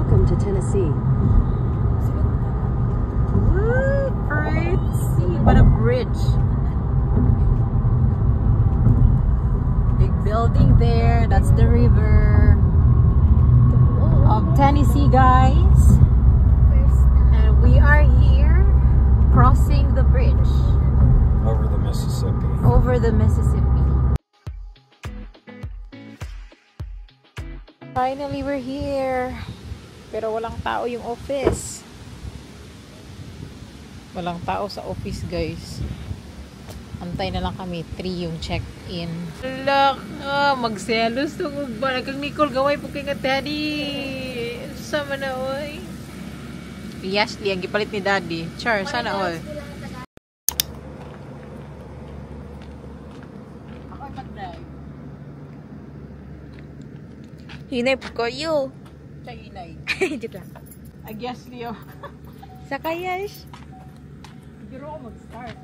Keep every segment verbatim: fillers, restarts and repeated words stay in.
Welcome to Tennessee. Woo! Pretty! What a bridge! Big building there. That's the river of Tennessee, guys. And we are here crossing the bridge over the Mississippi. Over the Mississippi. Finally, we're here. Pero walang tao yung office. Walang tao sa office, guys. Antay na lang kami. three yung check-in. Lak! Ah, magselos tong uban. Kang Nicole, gaway po kay nga daddy. Sama na, oy. Yasli, ang gipalit ni daddy. Char, sana, oy. Ako'y mag-drive. Hinay po kayo. Sa inay. Dito lang. I guess, Leo. Sa kayas. Pero ako mag-start.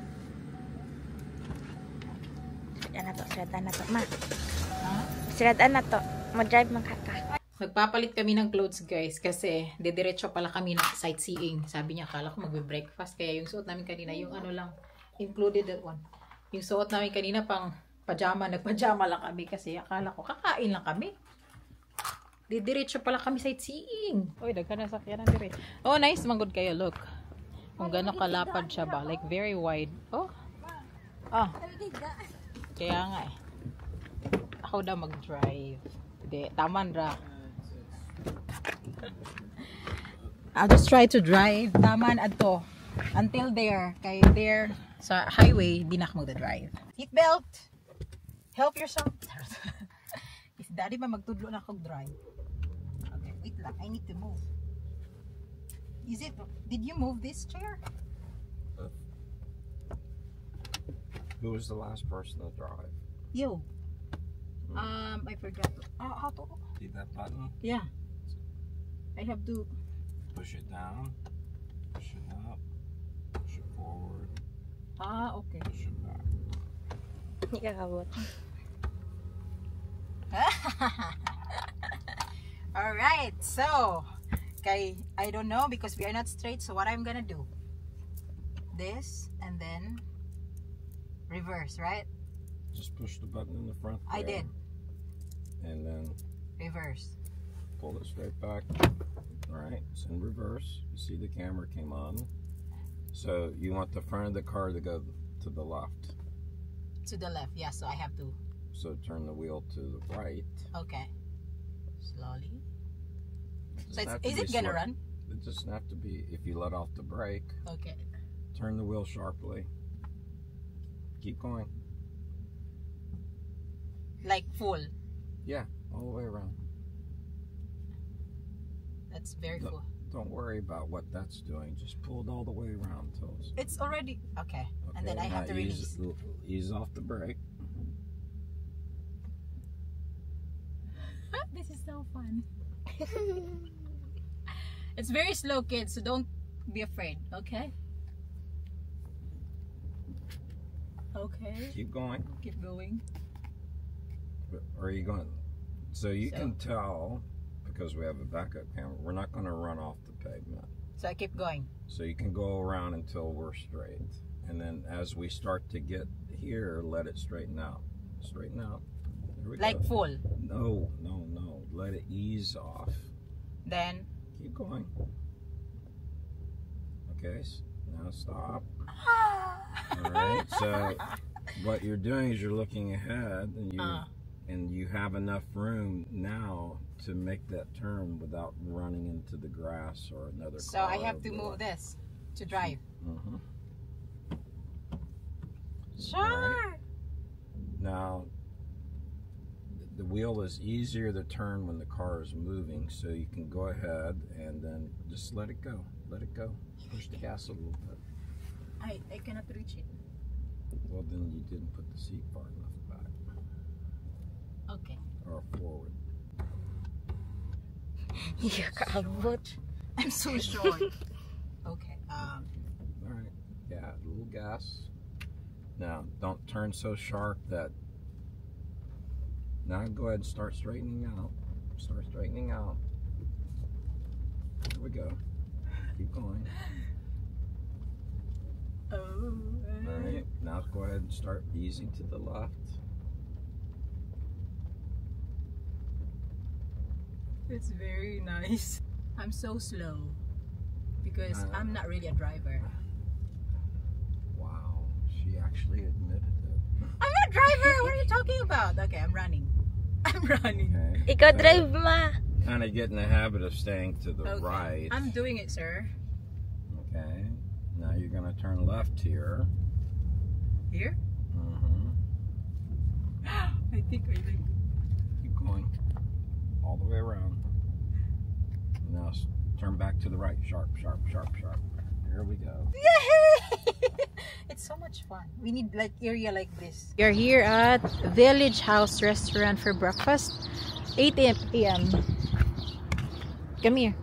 Siradan na to, siradan na to. Ma, Ha? siradan na to. Mag-drive man kaka. Nagpapalit kami ng clothes, guys, kasi didiretso pala kami ng sightseeing. Sabi niya, akala ko magbe-breakfast. Kaya yung suot namin kanina, yung ano lang, included that one. Yung suot namin kanina pang pajama, nagpajama lang kami kasi akala ko kakain lang kami. Didiretso pala kami sightseeing. Uy, daghan na sakyanan dire. Oh, nice, manggod kayo, look. Kung gano'ng kalapad siya ba, like very wide. Oh. Ah. Kaya nga eh. Ako daw mag-drive. Hindi, taman ra. I'll just try to drive. Taman adto. Until there. Kay there sa highway, di na ako mag-drive. Seatbelt! Help yourself. If daddy ba magtudlo na akong drive. Okay, wait lang. I need to move. Is it, did you move this chair? Who was the last person to drive? You. Um, I forgot. Uh, how to? See that button? Yeah. I have to. Push it down. Push it up. Push it forward. Ah, okay. Push it back. Hindi ka kabot. Alright, so kay I don't know because we are not straight, so what I'm gonna do, this and then reverse, right? Just push the button in the front there, I did. And then Reverse. pull it straight back. Alright, it's in reverse. You see the camera came on. So you want the front of the car to go to the left. To the left, yeah, so I have to. So turn the wheel to the right. Okay. Slowly. It So it's, doesn't have to is be it gonna slow. run? It doesn't have to be. If you let off the brake, Okay. turn the wheel sharply. Keep going. Like full. Yeah, all the way around. That's very Don't- full. Don't worry about what that's doing. Just pull it all the way around till it's It's already okay. And then okay, I have now to ease, release. ease off the brake. This is so fun. It's very slow, kids, so don't be afraid, okay? Okay. Keep going. Keep going. Or are you going? So you So- can tell, because we have a backup camera, we're not going to run off the pavement. So I keep going. So you can go around until we're straight. And then as we start to get here, let it straighten out. Straighten out. There we Like go. full. No, no, no. Let it ease off. Then Keep going. Okay, s- now stop. Alright, so what you're doing is you're looking ahead and you Uh. and you have enough room now to make that turn without running into the grass or another so car. I have or to move whatever. this to drive. Mhm. Sure. Now the wheel is easier to turn when the car is moving, so you can go ahead and then just let it go. Let it go. Push the gas a little bit. I I cannot reach it. Well, then you didn't put the seat far enough back Okay. or forward. Hindi ka kaabot. I'm so short. Okay. Um. All right. Yeah, a little gas. Now, don't turn so sharp that. Now go ahead and start straightening out. Start straightening out. we go. Keep going. Oh. All right. Now go ahead and start easing to the left. It's very nice. I'm so slow because Uh, I'm not really a driver. Wow. She actually admitted it. I'm not a driver. What are you talking about? Okay, I'm running. I'm running. Okay. Ikaw drive, ma. Kind of get in the habit of staying to the Okay. right. I'm doing it, sir. Okay. Now you're gonna turn left here. Here? Mm-hmm. I think I think. Keep going. All the way around. Now s- turn back to the right. Sharp, sharp, sharp, sharp. Here we go. Yay! It's so much fun. We need like area like this. We are here at Village House Restaurant for breakfast. eight A M Come here.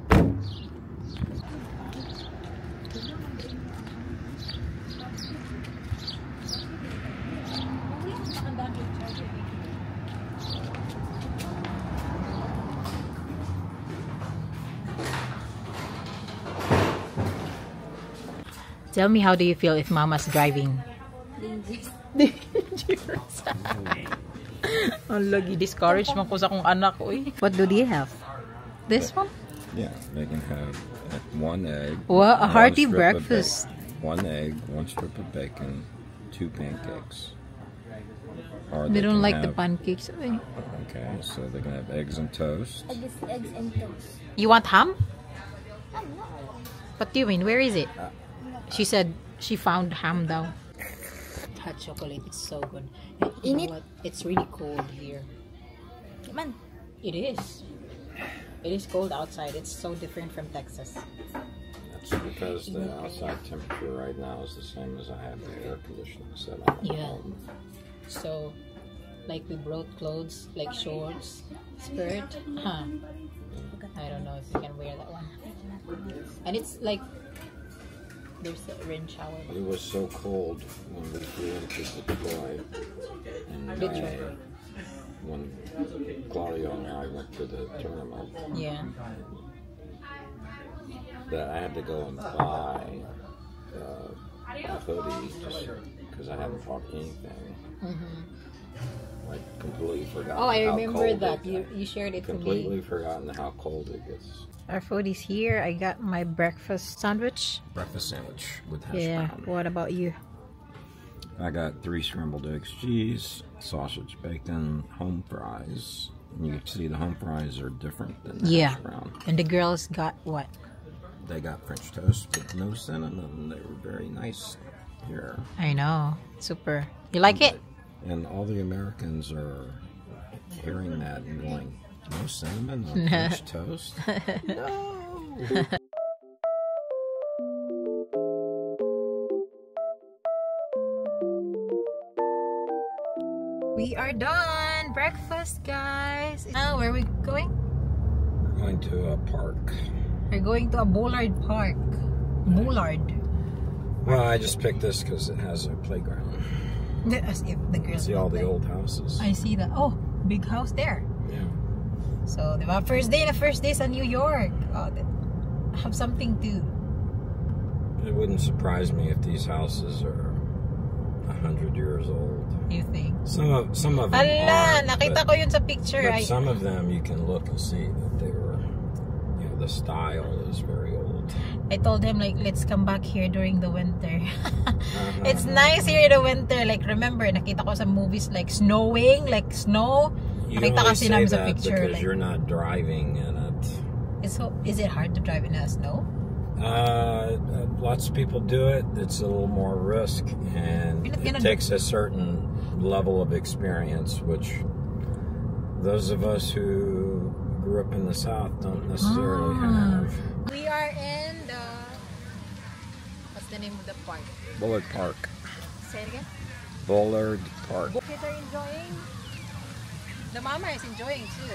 Tell me, how do you feel if Mama's driving? Dangerous. Ang lagi discouraged man ko sa akong anak ko eh. What do they have? This one? Yeah, they can have one egg. Wow, a one hearty strip of breakfast. bacon, One egg, one strip of bacon, two pancakes. Or They don't can like the have- pancakes. Eh. Okay, so they can have eggs and toast. Eggs, eggs and toast. You want ham? What do you mean? Where is it? She said she found ham daw. Hot chocolate, it's so good. You know Init. what? It's really cold here. Man. It is. It is cold outside. It's so different from Texas. That's because the outside temperature right now is the same as I have the air conditioning set on. at Yeah. home. So, like we brought clothes, like shorts, skirt. Huh. I don't know if you can wear that one. And it's like there's a rain shower. It was so cold when we flew into Detroit in May, Detroit. when Claudio and I went to the tournament, Yeah. that I had to go and buy uh, a hoodie just because I haven't bought anything. Mm-hmm. I completely forgot. Oh, I how remember cold that. it You got. you shared it to Completely me. forgotten how cold it gets. Our food is here. I got my breakfast sandwich. Breakfast sandwich with hash Yeah. brown. What about you? I got three scrambled eggs, cheese, sausage, bacon, home fries. And you can see the home fries are different than the Yeah. hash brown. And the girls got what? They got French toast with no cinnamon. They were very nice here. I know. Super. You like it? And all the Americans are hearing that and going, no cinnamon on French toast? No! We are done. Breakfast, guys. Now, where are we going? We're going to a park. We're going to a Bullard Park. Bullard. Well, I just picked this because it has a playground. As if the girls See will all the play. old houses. I see that. Oh, big house there. Yeah. So, diba? First day na first day sa New York. Oh, that- have something to... It wouldn't surprise me if these houses are a hundred years old. You think? Some of some of them Ala, aren't, nakita but, ko yun sa picture. but I, some of them you can look and see that they were, you know, the style is very old. I told him like, let's come back here during the winter. Uh-huh. It's nice here in the winter. Like, remember, nakita ko sa movies like snowing, like snow. You Nakita only kasi say namin sa that picture. because Like, you're not driving in it. it's so, is it hard to drive in the snow? Uh, lots of people do it. It's a little more risk, and You're not it gonna- takes a certain level of experience, which those of us who grew up in the South don't necessarily Ah. have. We are in the... What's the name of the park? Bullard Park. Say it again. Bullard Park. Kids are enjoying. The mama is enjoying too.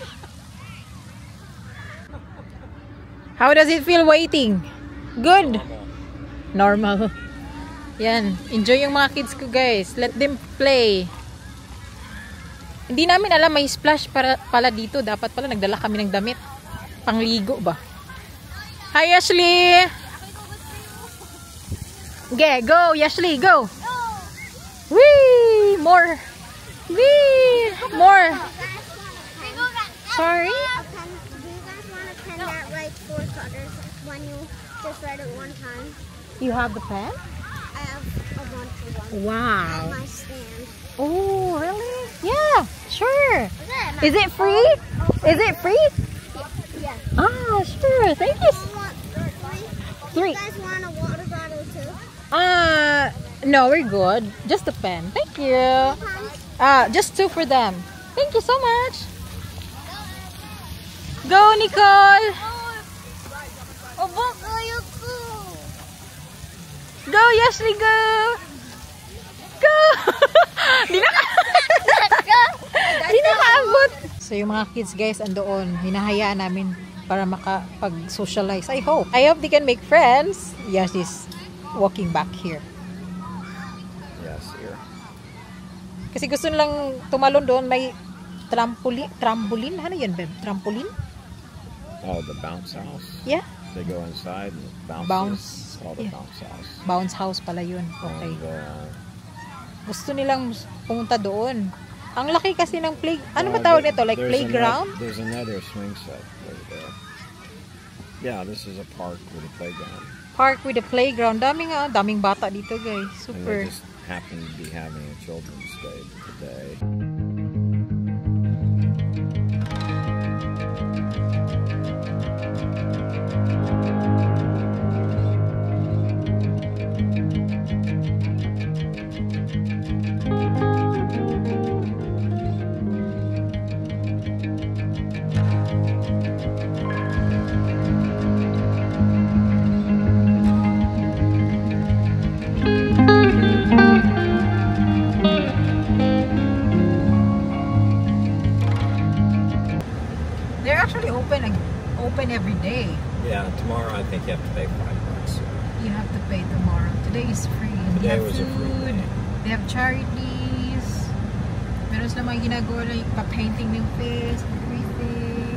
How does it feel waiting? Good. Normal. Yan. Enjoy yung mga kids ko, guys. Let them play. Hindi namin alam may splash para, pala dito. Dapat pala nagdala kami ng damit. Pangligo ba? Hi, Ashley. Okay, go, Ashley, go. Wee, more. Wee, more. Sorry. Do you guys want to pen that like four colors when you just write it one time? You have the pen? I have a bunch of them Wow. at my stand. Oh, really? Yeah, sure. Is Is it free? Is it free? Yeah. Ah, sure. Thank you. You want three? Three. You guys want a water bottle too? Uh, no, we're good. Just a pen. Thank you. Ah, just two for them. Thank you so much. Go, Nicole. Obo kayo ko. Go, Ashley, go. Go. Di na ka. Di na kaabot. So, yung mga kids, guys, andoon. Hinahayaan namin para makapag-socialize. I hope. I hope they can make friends. Yes, she's walking back here. Yes, here. Kasi gusto nilang tumalon doon. May trampoline. Trampoline? Ano yun, babe? Trampoline? Oh, the bounce house. Yeah. They go inside and it bounces. Bounce. It's called a Yeah. bounce house. Bounce house pala yun. Okay. And, uh, Gusto nilang pumunta doon. Ang laki kasi ng play... Ano ba uh, tawag there- nito? Like there's playground? ano- there's another swing set over there. Yeah, this is a park with a playground. Park with a playground. Daming nga. Daming bata dito, guys. And Super. they just happen to be having a children's day today. They're actually open open every day. Yeah, tomorrow I think you have to pay five bucks. You have to pay tomorrow. Today is free. They Today have was a free food. day. They have charities. Meron sila mga ginagawa like pa-painting ng face, everything.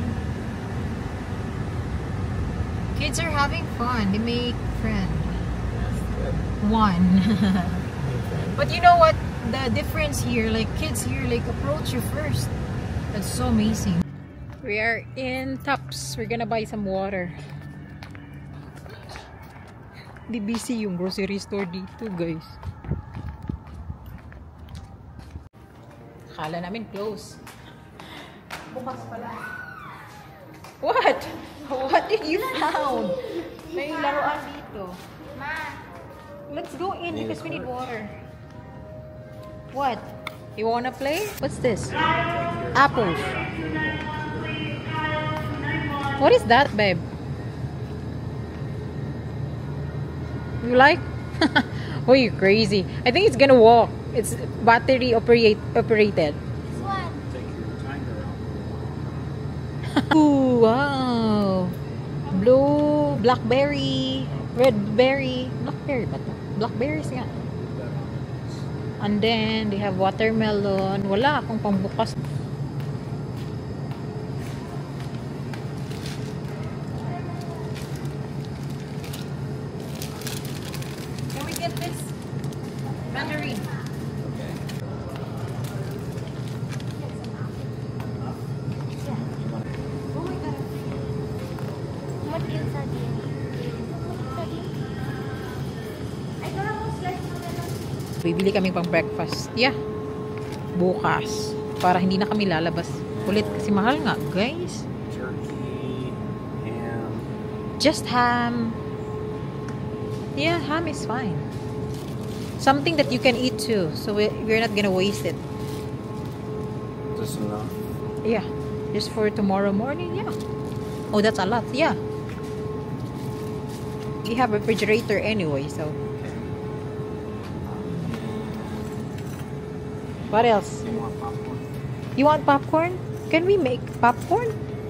Kids are having fun. They make friends. One. But you know what? The difference here, like kids here, like approach you first. That's so amazing. We are in Tops. We're gonna buy some water. Di busy yung grocery store dito, guys. Akala namin close. Bukas pala. What? What did you found? May laruan dito. Let's go in because we need water. What? You wanna play? What's this? Apples. What is that, babe? You like? Oh, you crazy. I think it's gonna walk. It's battery operate operated. This one. Take your timer out. Ooh, wow. Blue, blackberry, red berry. Blackberry ba to? Blackberries nga. And then, they have watermelon. Wala akong pambukas. Can we get this? Mandarin. Okay. Oh my God. What do you study? Bibili kami pang breakfast. Yeah. Bukas. Para hindi na kami lalabas ulit. Kasi mahal nga, guys. Turkey, ham. Just ham. Yeah, ham is fine. Something that you can eat too. So we- we're not gonna waste it. Just enough. Yeah. Just for tomorrow morning, yeah. Oh, that's a lot. Yeah. We have a refrigerator anyway, so. What else? You want popcorn? You want popcorn? Can we make popcorn?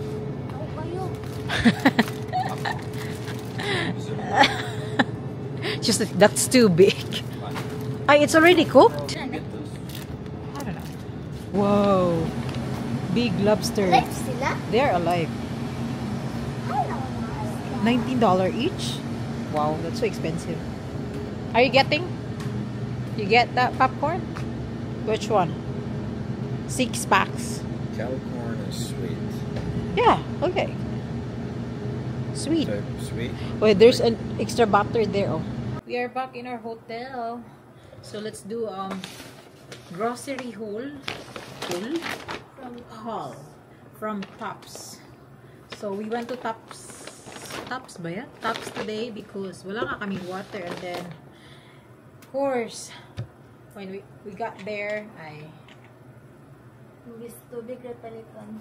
Just that- that's too big. Ah, it's already cooked? Get this. I don't know. Whoa. Big lobster. Live sila? They're alive. Hello, Master. nineteen dollars each? Wow, that's so expensive. Are you getting? You get that popcorn? Which one? Six packs. Kettle corn is sweet. Yeah, okay. Sweet. So sweet. Wait, there's an extra butter there. Oh. We are back in our hotel. So let's do um grocery haul. Haul? From Haul. From Tops. So we went to Tops. Tops ba yan? Tops today because wala nga kaming water, and then of course when we, we got there ay Imbis tubig na palitan.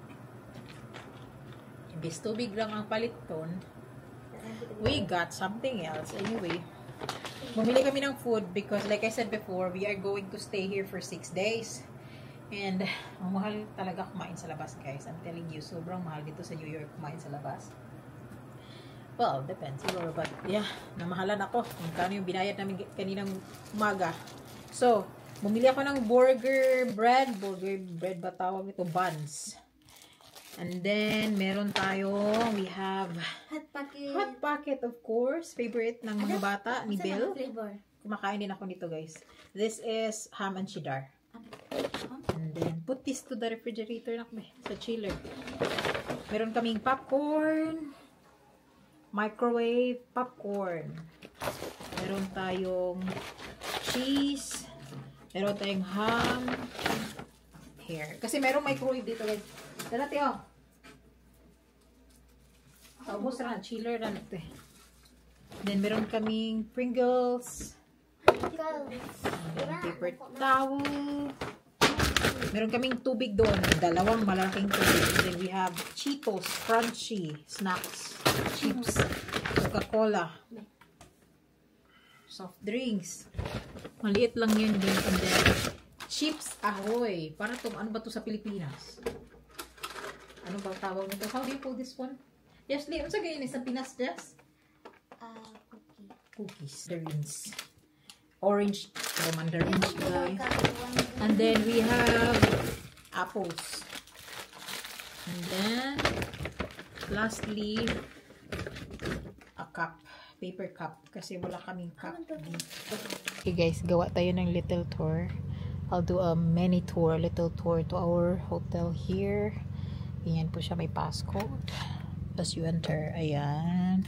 imbis tubig lang ang paliton, we got something else. Anyway, bumili kami ng food because like I said before, we are going to stay here for six days. And ang mahal talaga kumain sa labas, guys. I'm telling you, sobrang mahal dito sa New York kumain sa labas. Well, depends siguro, but yeah, namahalan ako. Magkano yung binayad namin kaninang umaga. So, bumili ako ng burger bread. Burger bread ba tawag ito? Buns. And then, meron tayo, we have Hot pocket. hot pocket, of course. Favorite ng mga bata, ni Asa Bill. na flavor? Kumakain din ako nito, guys. This is ham and cheddar. And then, put this to the refrigerator na kami, sa chiller. Meron kaming popcorn, microwave popcorn. Meron tayong cheese. Meron tayong ham. Here. Kasi merong microwave dito, guys. Dati, oh. Paubos na, chiller na ito eh. Then, meron kaming Pringles. Then, paper towel. Meron kaming tubig doon. Dalawang malaking tubig. And then, we have Cheetos, crunchy, snacks, chips, Coca-Cola, soft drinks. Maliit lang yun din. And then, Chips Ahoy. Para itong, ano ba ito sa Pilipinas? Ano ba tawag nito? How do you call this one? Yes, Lee. Ano sa ganyan sa Pinas, Jess? Ah, cookie. Cookies. Mandarins. Orange. Oh, mandarins, guys. And then, we have apples. And then, lastly, a cup. Paper cup. Kasi wala kaming cup. Okay, guys. Gawa tayo ng little tour. I'll do a mini tour, a little tour to our hotel here. Ayan po siya, may passcode. As you enter, ayan.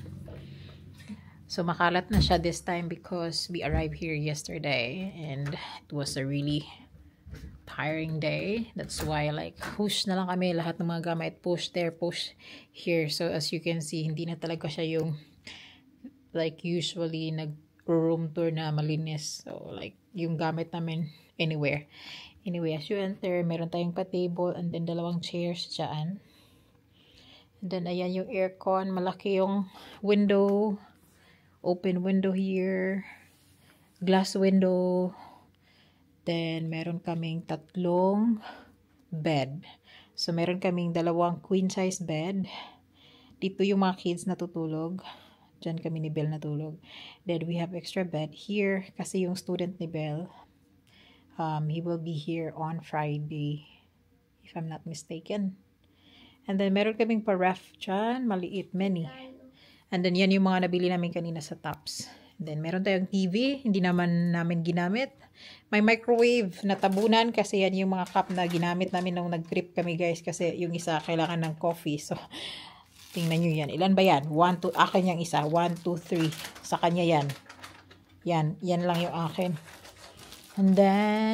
So, makalat na siya this time because we arrived here yesterday and it was a really tiring day. That's why, like, push na lang kami lahat ng mga gamit. Push there, push here. So, as you can see, hindi na talaga siya yung like, usually, nag-room tour na malinis. So, like, yung gamit namin anywhere. Anyway, as you enter, meron tayong pa-table and then dalawang chairs dyan. And then, ayan yung aircon. Malaki yung window. Open window here. Glass window. Then, meron kaming tatlong bed. So, meron kaming dalawang queen-size bed. Dito yung mga kids natutulog. Diyan kami ni Belle natulog. Then, we have extra bed here. Kasi yung student ni Belle, um, he will be here on Friday. If I'm not mistaken. And then, meron kaming pa-ref dyan. Maliit, many. And then, yan yung mga nabili namin kanina sa Tops. And then, meron tayong T V. Hindi naman namin ginamit. May microwave na tabunan kasi yan yung mga cup na ginamit namin nung nag-trip kami, guys. Kasi yung isa kailangan ng coffee. So, tingnan nyo yan. Ilan ba yan? one, two. Akin yung isa. one, two, three. Sa kanya yan. Yan. Yan lang yung akin. And then,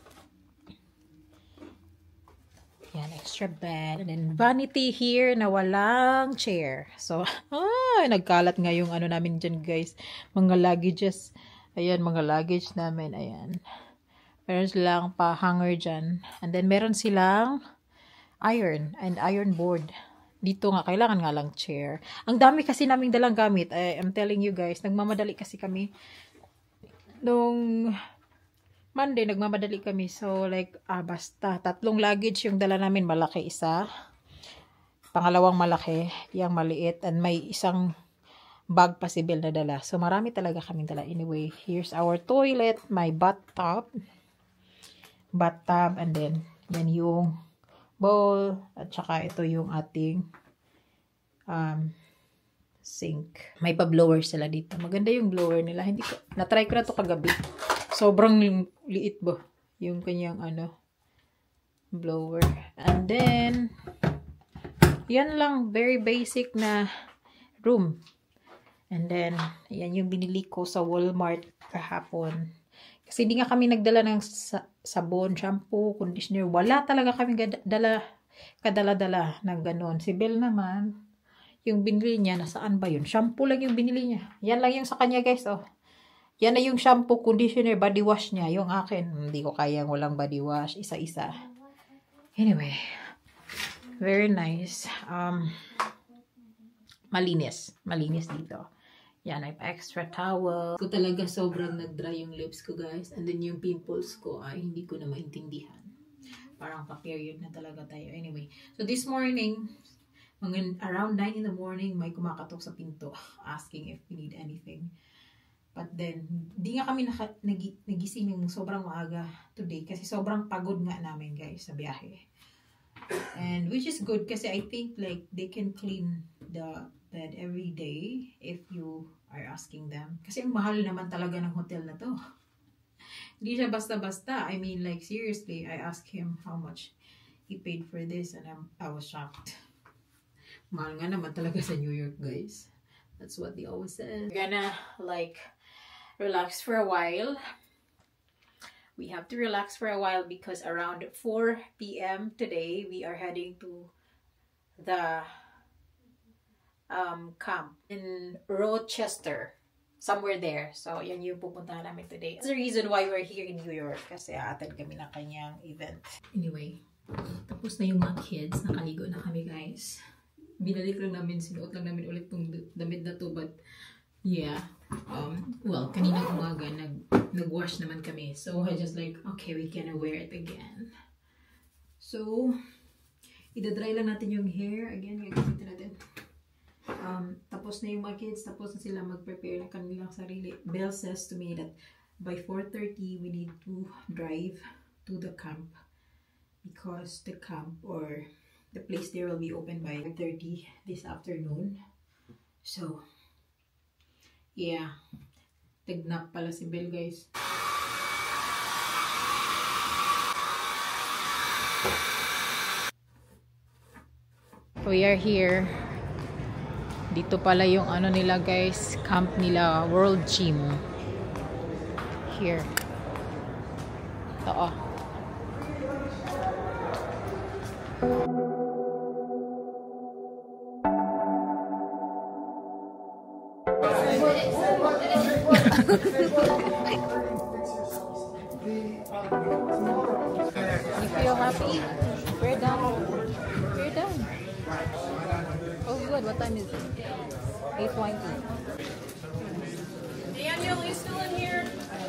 yan, extra bed. And then, vanity here na walang chair. So, ah, nagkalat nga yung ano namin dyan, guys. Mga luggages. Ayan, mga luggage namin. Ayan. Meron silang pa-hanger dyan. And then, meron silang iron and iron board. Dito nga, kailangan nga lang chair. Ang dami kasi naming dalang gamit. I, I'm telling you, guys, nagmamadali kasi kami. Nung Monday, nagmamadali kami. So, like, ah, basta, tatlong luggage yung dala namin. Malaki isa. Pangalawang malaki. Yung maliit. And may isang bag pa si Bill na dala. So, marami talaga kaming dala. Anyway, here's our toilet. My bathtub. Bathtub. And then, yan yung bowl. At saka ito yung ating um, sink. May pa-blower sila dito. Maganda yung blower nila. Hindi ko, na-try ko na to kagabi. Sobrang liit ba? Yung kanyang ano, blower. And then, yan lang. Very basic na room. And then, yan yung binili ko sa Walmart kahapon. Kasi hindi nga kami nagdala ng sa sabon, shampoo, conditioner. Wala talaga kami dala, kadala-dala ng ganon. Si Belle naman, yung binili niya, nasaan ba yun? Shampoo lang yung binili niya. Yan lang yung sa kanya, guys. Oh. Yan na yung shampoo, conditioner, body wash niya. Yung akin, hindi ko kayang walang body wash. Isa-isa. Anyway, very nice. Um, malinis. Malinis dito. Yan, I have extra towel. Ko talaga sobrang nag-dry yung lips ko, guys. And then yung pimples ko ay hindi ko na maintindihan. Parang pa-period na talaga tayo. Anyway, so this morning, mga around nine in the morning, may kumakatok sa pinto asking if we need anything. But then, di nga kami naka, nag, nagising yung sobrang maaga today kasi sobrang pagod nga namin, guys, sa biyahe. And which is good kasi I think like they can clean the bed every day if you are asking them. Kasi mahal naman talaga ng hotel na to. Hindi siya basta-basta. I mean, like, seriously, I asked him how much he paid for this and I'm, I was shocked. Mahal nga naman talaga sa New York, guys. That's what they always say. We're gonna, like, relax for a while. We have to relax for a while because around four p m today, we are heading to the um, camp in Rochester. Somewhere there. So, yan yung pupuntahan namin today. That's the reason why we're here in New York. Kasi attend kami ng kanyang event. Anyway, tapos na yung mga kids. Nakaligo na kami, guys. Binalik lang namin, sinuot lang namin ulit tong damit na to. But, yeah. Um, well, kaninang umaga, nag, nag-wash naman kami. So, I just like, okay, we can wear it again. So, idadry lang natin yung hair. Again, gagamitin natin. Um, tapos na yung mga kids, tapos na sila mag-prepare ng kanilang sarili. Belle says to me that by four thirty, we need to drive to the camp because the camp or the place there will be open by five thirty this afternoon. So, yeah. Tignap pala si Belle, guys. We are here. Dito pala yung ano nila, guys, camp nila, World Gym. Here. Ito, oh. You feel happy? We're done. We're done. Oh, good. What time is it? eight twenty. Daniel, are you still in here?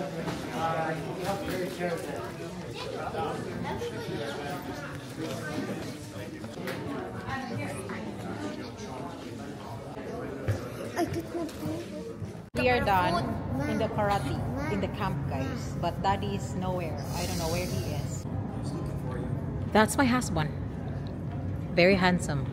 We are done in the karate, in the camp, guys. But Daddy is nowhere. I don't know where he is. That's my husband. Very handsome.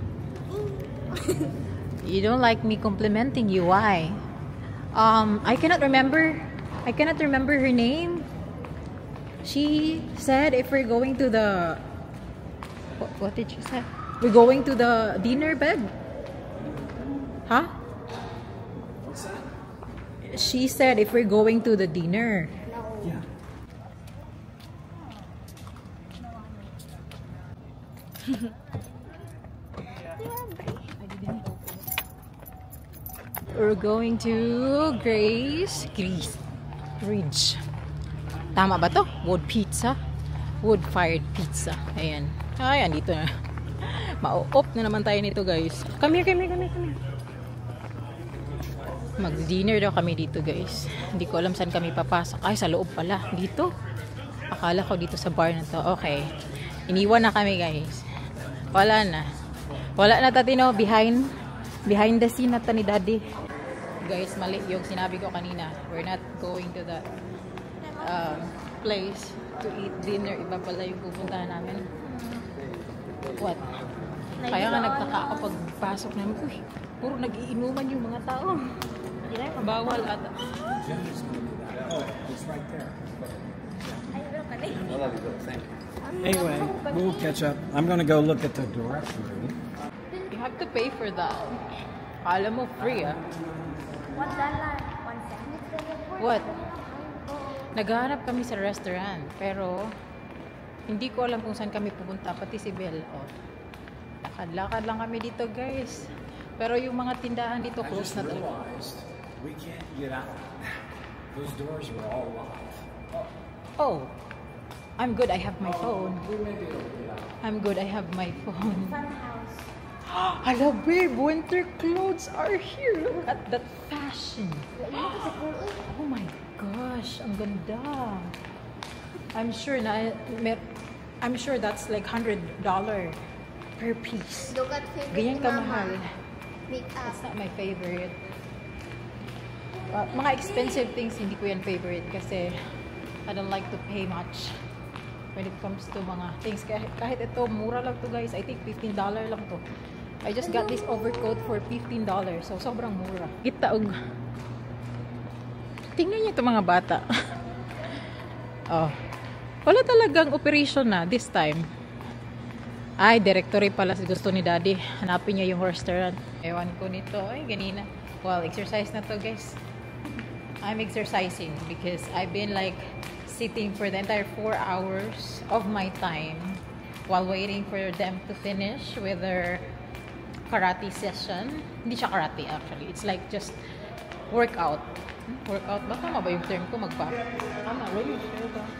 You don't like me complimenting you. Why? Um, I cannot remember. I cannot remember her name. She said if we're going to the... What, what did she say? We're going to the dinner bed. Huh? What's that? She said if we're going to the dinner. Yeah. We're going to Grace Grace Ridge. Tama ba to? Wood pizza. Wood fired pizza. Ayan. Ay, andito na. Ma-op na naman tayo nito, guys. Come here, come here, come here, come here. Mag-dinner daw kami dito, guys. Hindi ko alam saan kami papasok. Ay, sa loob pala. Dito. Akala ko dito sa bar na to. Okay. Iniwan na kami, guys. Wala na. Wala na tatino. Behind. Behind the scene na ni Daddy. Guys, mali yung sinabi ko kanina. We're not going to that um, place to eat dinner. Iba pala yung pupuntahan namin. What? Kaya nga nagtaka ako pagpasok namin. Uy, Puro nag-iinuman yung mga tao. Bawal ata. Oh, it's right there. Ay, wala ka rin. I love you, Bill. Thank you. Anyway, we'll catch up. I'm going to go look at the directory. You have to pay for that. Alam mo, free ah. One dollar, one cent. What? Naghahanap kami sa restaurant, pero hindi ko alam kung saan kami pupunta, pati si Belle. Oh. Lakad-lakad lang kami dito, guys. Pero yung mga tindahan dito, close na to. We can't get out. Those doors were all locked. Oh, I'm good. I have my phone. I'm good. I have my phone. Fun house. Hello, babe. Winter clothes are here. Look at that fashion. Oh my gosh, ang ganda. I'm sure na mer I'm sure that's like one hundred dollars per piece. Look at favorite Ganyan ni kamahal. Mama. Make up. That's not my favorite. Uh, mga expensive things hindi ko yan favorite kasi I don't like to pay much when it comes to mga things. Kahit, kahit ito, mura lang to, guys. I think fifteen dollars lang to. I just got this overcoat for fifteen dollars. So, sobrang mura. Gitaog. Tingnan niyo itong mga bata. Oh. Wala talagang operation na this time. Ay, directory pala gusto ni Daddy. Hanapin niya yung restaurant. Ewan ko nito. Ay, ganina. Well, exercise na to, guys. I'm exercising because I've been like sitting for the entire four hours of my time while waiting for them to finish with their karate session. Hindi siya karate actually. It's like just workout. Workout ba? Tama ba yung term ko? Magpa? Tama. Really? Sure ba?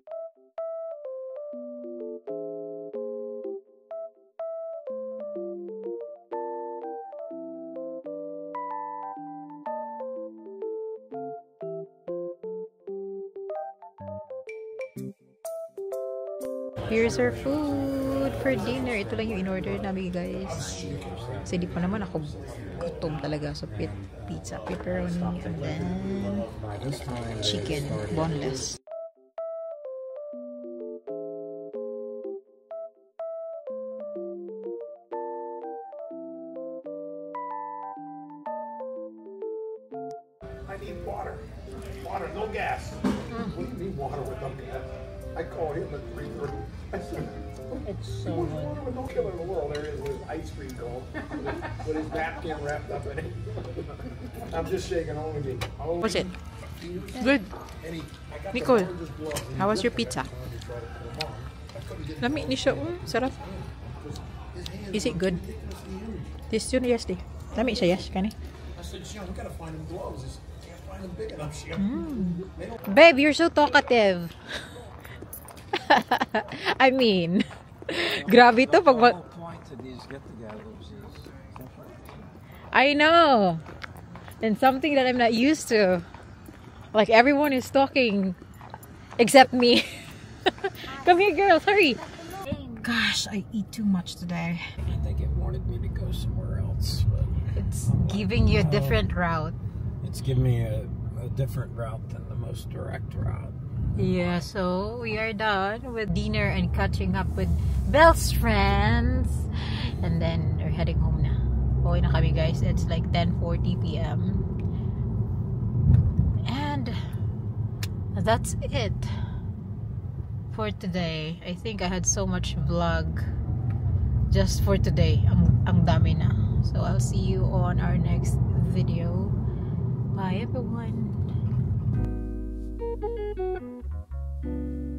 Here's our food for dinner. Ito lang yung in-order namin, guys. Kasi di pa naman ako gutom talaga. So, pit pizza, pepperoni, and then chicken, boneless. I need water. Water, no gas. What do you mean water with no gas? I called him at three thirty. I said, It's so so much water with no killer in the world. There is with his ice cream cone with his napkin wrapped up in it. I'm just shaking only. only What's it? Good. And he, I got Nicole, the largest glove. how was your pizza? Lami ni siya. Mm, sarap. Is it good? This yun, yes, di. Lami siya, yes, kani. I said, Sean, we gotta find him gloves. He said, can't find them big enough, Sean. Mm. Babe, you're so talkative. I mean, grabe to pag The whole point to these get-togethers is I know. And something that I'm not used to. Like everyone is talking except me. Come here, girls, hurry. Gosh, I eat too much today. I think it wanted me to go somewhere else, but It's giving you a different route. it's giving me a, a different route than the most direct route. Yeah, so we are done with dinner and catching up with Belle's friends. And then we're heading home na. Uwi na kami, guys. It's like ten forty p m And that's it for today. I think I had so much vlog just for today. Ang, ang dami na. So I'll see you on our next video. Bye everyone.